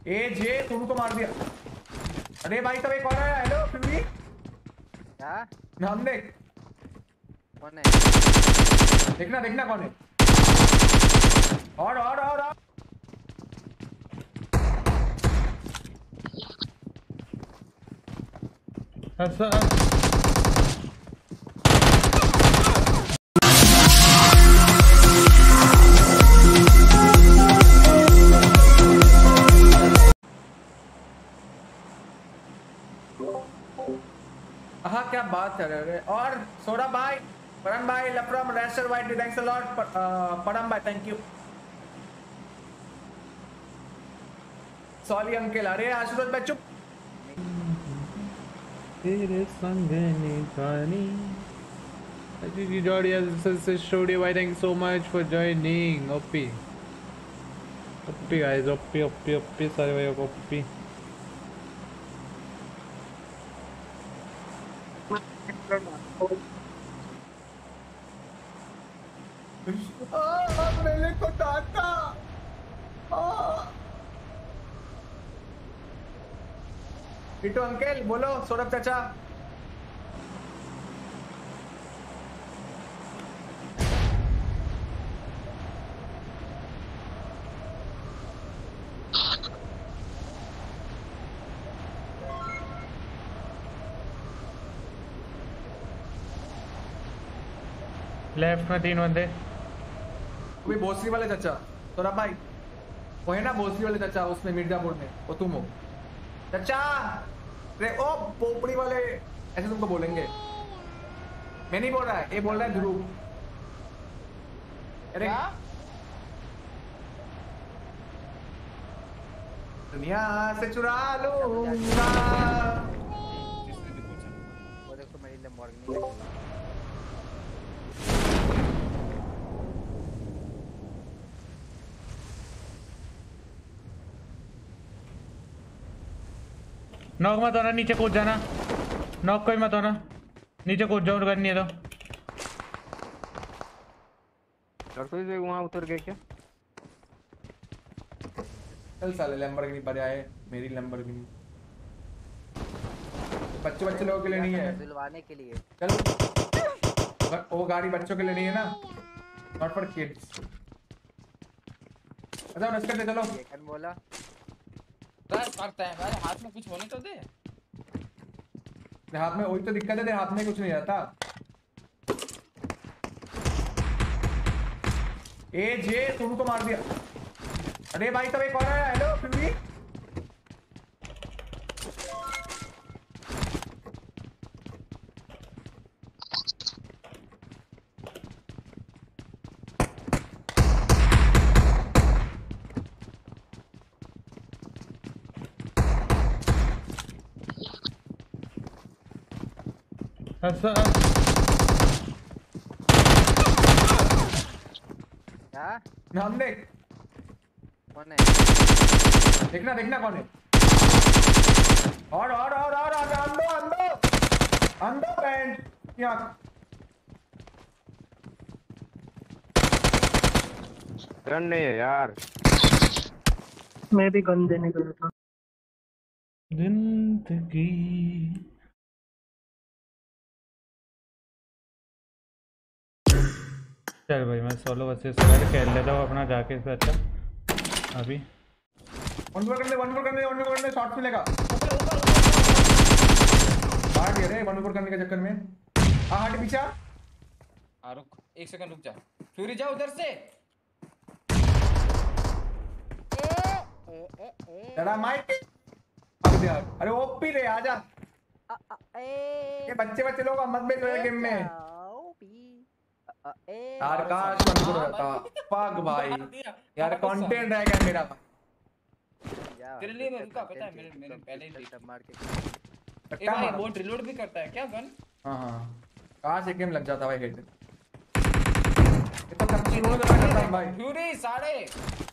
ए जे तुम को मार दिया। अरे भाई तब एक और है। हेलो फ्यूरी क्या नाम देख। कौन है? देखना देखना कौन है। और ऐसा हाँ क्या बात है रे। और सोडा भाई, परम भाई, लफ्रम, रेस्टर वाइट, थैंक्स अ लॉट। परम भाई थैंक यू। Sorry uncle. अरे आशुतोष भाई चुप। तेरे संग निभानी। Gigi Jordi has studio. Why thank you so much for joining. OP guys, OP सारे भाई OP। मेरे को डांटा। पिटो अंकल बोलो। सौरभ चाचा लेफ्ट में 3 बंदे। कोई भोसरी वाले चाचा। सौरभ भाई वो है ना भोसरी वाले चाचा, उसमें मिर्जापुर में, वो तुम हो चाचा। अरे ओ पोपड़ी वाले ऐसे तुमको बोलेंगे। मैं नहीं बोल रहा है, ये बोल रहा है ध्रुव। अरे दुनिया से चुरा लूंगा। वो देखो मेरी लैम्बोर्गिनी नॉक मत होना, नीचे कूद जाना। नॉक कोई मत होना, नीचे कूद जाओ करनी है तो। लड़कों से वहां उतर गए क्या? चल साले लैम्बोर्गिनी पर आए। मेरी लैम्बोर्गिनी बच्चे लोगों के लिए नहीं है, दिलवाने के लिए। चल वो गाड़ी बच्चों के लिए नहीं है ना, नॉट फॉर किड्स। अच्छा रश कर दे चलो। ये कौन बोला? रश करते हैं मेरे हाथ में कुछ होने तो दे। हाथ में वही तो दिक्कत है, तेरे हाथ में कुछ नहीं आता। ए जे तुमको मार दिया। अरे भाई तब एक और है। हेलो फ्यूरी ऐसा क्या नाम देख। कौन है? देखना देखना कौन है। और अंदो बैंड यहाँ। गन नहीं है यार। मैं भी गन देने गया था। जिंदगी चल भाई मैं सोलो वर्सेस स्क्वाड खेल लेता हूँ अपना जाके इससे अच्छा। अभी वन मोर करने शॉट मिलेगा। मार दिया रे वन मोर करने के चक्कर में। हट पीछा। रुक 1 सेकंड रुक जा। फ्यूरी जा उधर से। तेरा माइक अरे ओपी रे आजा। ये बच्चे लोग मत बेच रहे गेम में। यार काश वन मोर रहता। फक भाई यार कंटेंट रह गया मेरा। तेरे लिए मैं रुका, पता है मेरे पहले ही सब मार के। ए भाई वो रिलोड भी करता है क्या गन? हां काश एक गेम लग जाता भाई हेड। ये तो कच्ची रोड लगा था भाई। फ्यूरी साढ़े